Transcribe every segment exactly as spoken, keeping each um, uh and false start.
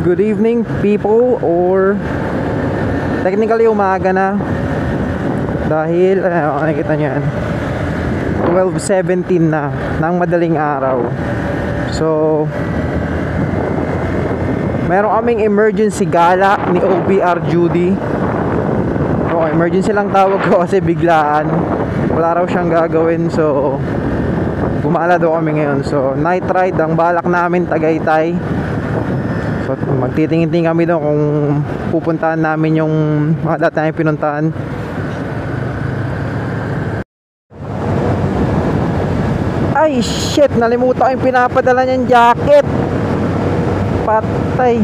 Good evening people, or technically umaga na dahil uh, nakikita nyo yan, twelve seventeen na ng madaling araw. So meron kaming emergency gala ni O B R Judy. So emergency lang tawag ko kasi biglaan, wala raw siyang gagawin, so gumala daw kami ngayon. So night ride ang balak namin, Tagaytay. So magtitingin-tingin kami doon kung pupuntahan namin yung mga dati namin pinuntahan. Ay shit, nalimutan ko yung pinapadala niyang jacket. Patay.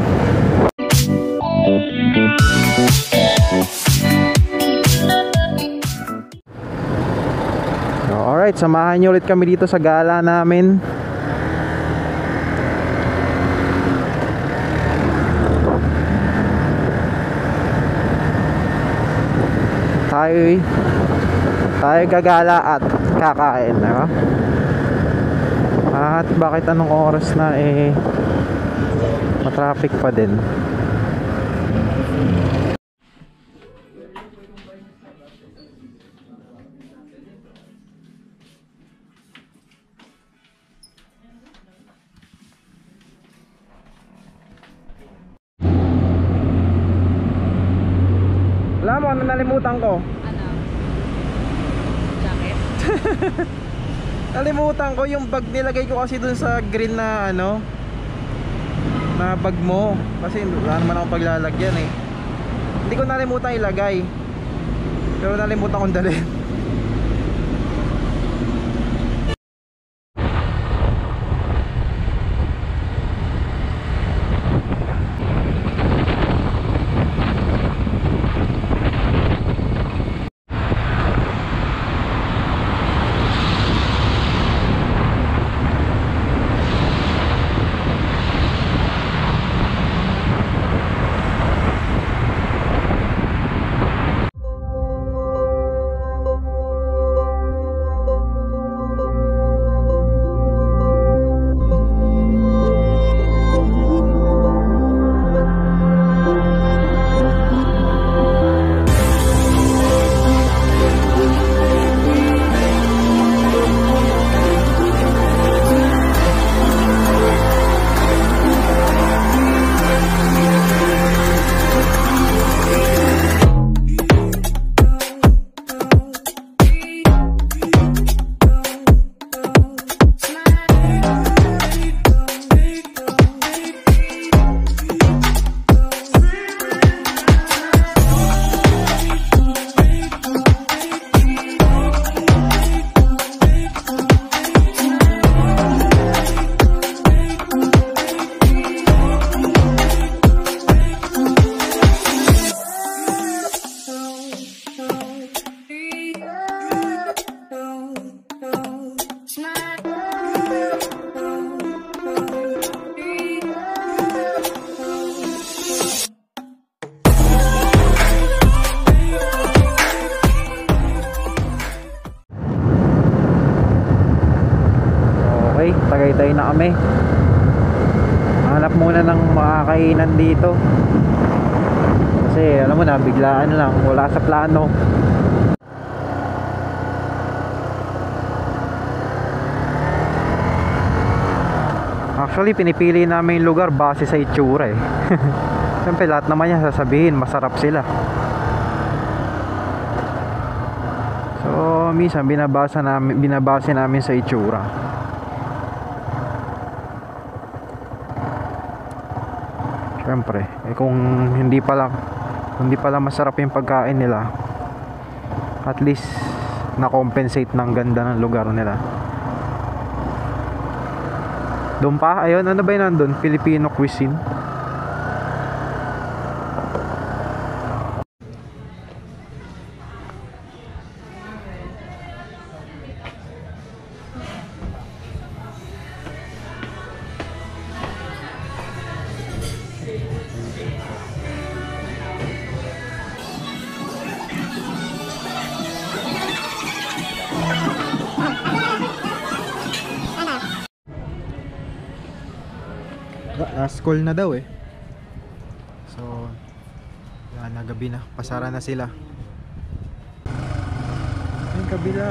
So, alright, samahan niyo ulit kami dito sa gala namin. Tayo tayo gagala at kakain, diba? At bakit anong oras na eh matraffic pa din. Alam mo, ano nalimutan ko? Ano? Jacket? Nalimutan ko yung bag, nilagay ko kasi dun sa green na ano na bag mo, kasi wala naman ako paglalagyan eh. Hindi ko nalimutan ilagay, pero nalimutan kong dalhin. Tagaytay na kami. Hanap muna ng makakainan dito kasi alam mo na, biglaan lang, wala sa plano. Actually pinipili namin yung lugar base sa itsura eh. Siyempre lahat naman yan sasabihin masarap sila, so minsan binabasa namin, binabase namin sa itsura. Siyempre, eh kung hindi pala hindi pala masarap yung pagkain nila, at least na-compensate ng ganda ng lugar nila. Doon pa, ayun, ano ba yun nandun? Filipino cuisine. Last call na daw eh. Ah, nagabi na. Pasara na sila. Yung kabila.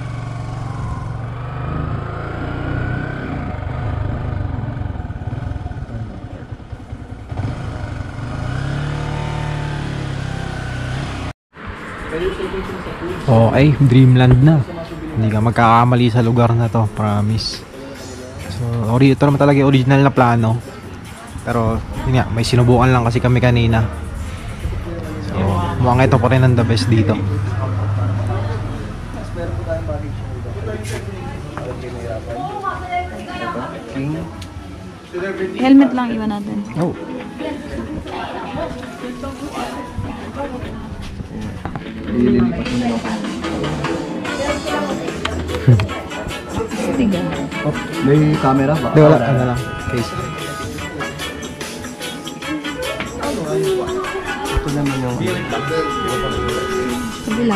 Okay, Dreamland na. Hindi ka magkakamali sa lugar na to, promise. So, ito naman talaga yung original na plano. Pero, yun nga, may sinubukan lang kasi kami kanina. So, mukhang ito pa rin ang the best dito. Helmet lang iwan natin. Oh. Tiga. Oh, may camera ba? Di, wala. Ano lang. Case. Ito naman yung... Kabila.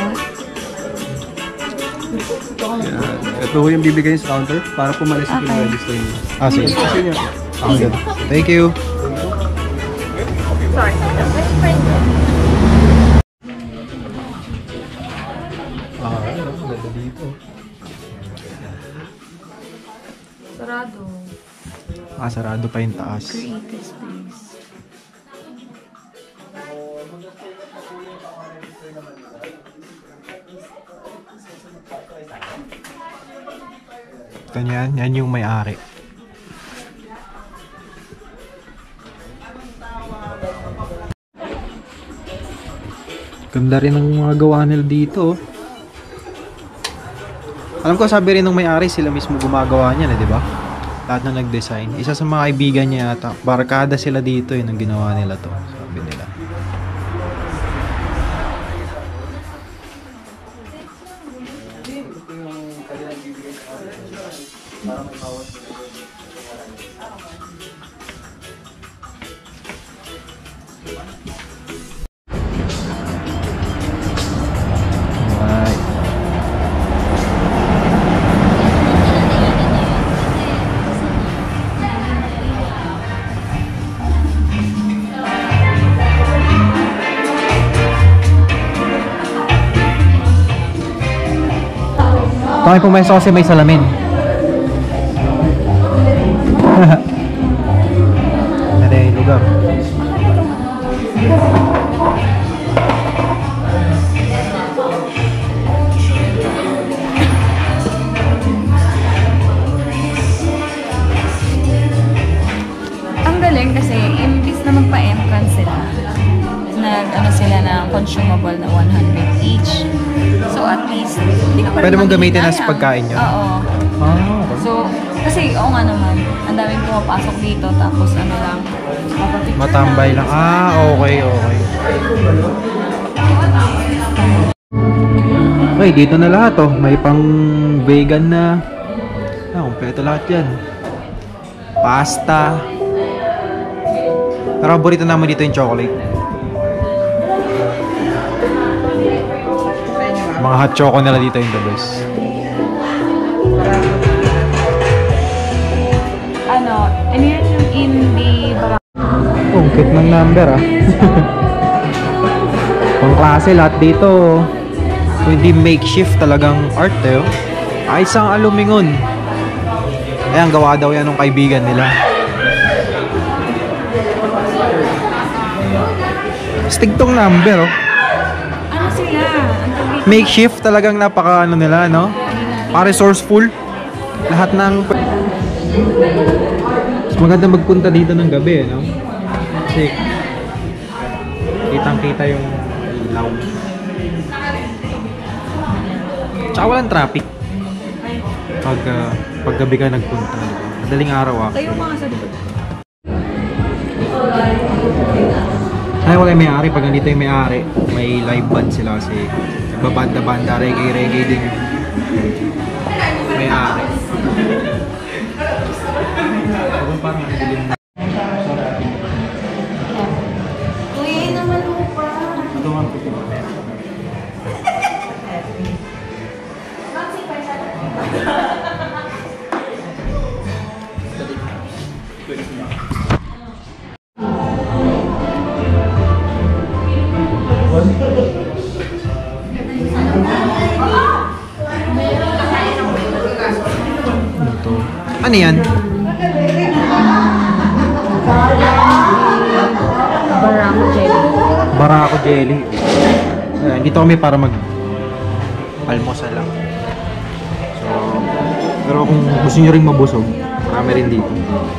Yeah. Ito yung bibigay sa counter para pumalis okay. Yung register niyo. Ah, sige. Ah, good. Thank you. Sorry. Ah, ano? Ganda dito. Sarado. Ah, sarado pa yung taas. Creative space. Ito yan, yan yung may-ari. Ganda rin ang mga gawa nila dito. Alam ko sabi rin ng may-ari sila mismo gumagawa niyan eh, di ba? Lahat na nag-design. Isa sa mga kaibigan niya yata. Barkada sila dito eh nang ginawa nila to. Sabi nila. Kami pumeso kasi may salamin. Ano yung lugar? Ang galing kasi imbis na magpa-entrance sila, nag ano sila ng consumable na one hundred each. So at least hindi ka pa Pwede mong gamitin as pagkain nyo? Oo. Ah, okay. So kasi oo nga naman, ang daming pumapasok dito tapos ano lang, Matambay lang. Ah, okay, okay. Okay, dito na lahat oh. May pang vegan na. Ah, kompleto lahat yan. Pasta. Pero paborito naman dito yung chocolate. Mga hot choco nila dito yung the best. ano, ano yan yung indie barang. Oh, cute ng number ah. Pang klase lahat dito. So, hindi makeshift talagang art eh. Oh. Ay, isang alumingon. Ayan, gawa daw yan ng kaibigan nila. Stigtong number oh. Ano sila? Makeshift talagang napaka ano nila, no? Para resourceful. Lahat ng mas maganda magpunta dito ng gabi, no? Kasi kitang-kita yung ilaw. Tsaka walang traffic. Pag uh, pag gabi ka nagpunta, madaling araw ah. Kayo mga sa likod. Ay, wala yung may-ari. Pag nandito yung may-ari, may live band sila kasi nagbabanda-banda, reggae-reggae din yung may-ari. Parang ano din na. Uy, naman mo pa. Ito nga po. Ano yan? Barako jelly. Barako jelly. Ayan, dito kami para mag almusal lang. So, pero kung gusto nyo rin mabusog, marami rin dito.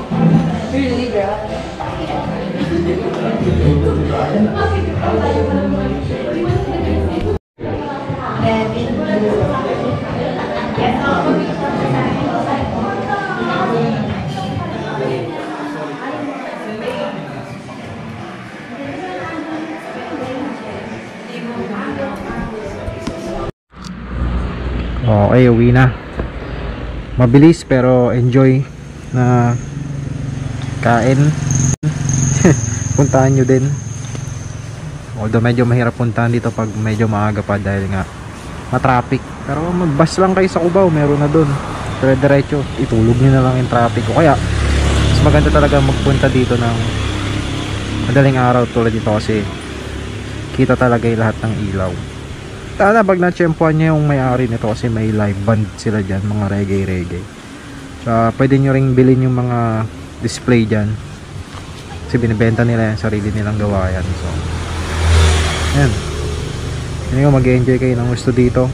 Okay, uwi na. Mabilis pero enjoy na kain. Puntahan nyo din. Although medyo mahirap puntahan dito pag medyo maaga pa dahil nga matraffic. Pero mag-bus lang kayo sa Cubao, meron na dun. Pero diretso, itulog nyo na lang yung traffic. O kaya, mas maganda talaga magpunta dito ng madaling araw tulad dito kasi kita talaga yung lahat ng ilaw. Sana pag na-tsempuan niya yung may-ari nito kasi may live band sila dyan, mga reggae reggae. So pwede nyo ring bilhin yung mga display dyan kasi binibenta nila yan, sarili nilang gawa yan. So yan, hindi ko mag-enjoy kayo ng gusto dito.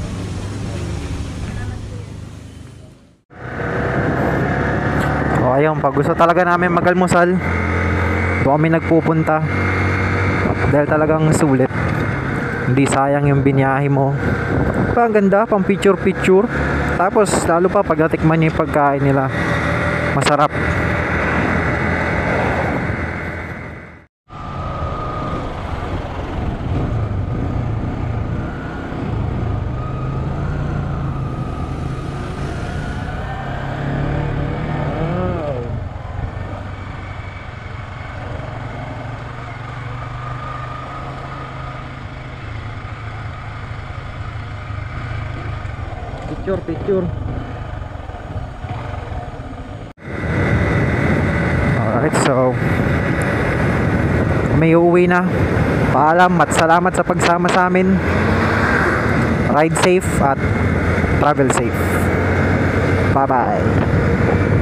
So ayun, pag gusto talaga namin mag-almusal, doon kami nagpupunta dahil talagang sulit. Hindi sayang yung binyahe mo. Pa, ang ganda, pang picture picture. Tapos lalo pa pag natikman niyo yung pagkain nila, masarap. Picture, picture. Alright, so may uuwi na. Paalam at salamat sa pagsama sa amin. Ride safe at travel safe. Bye bye.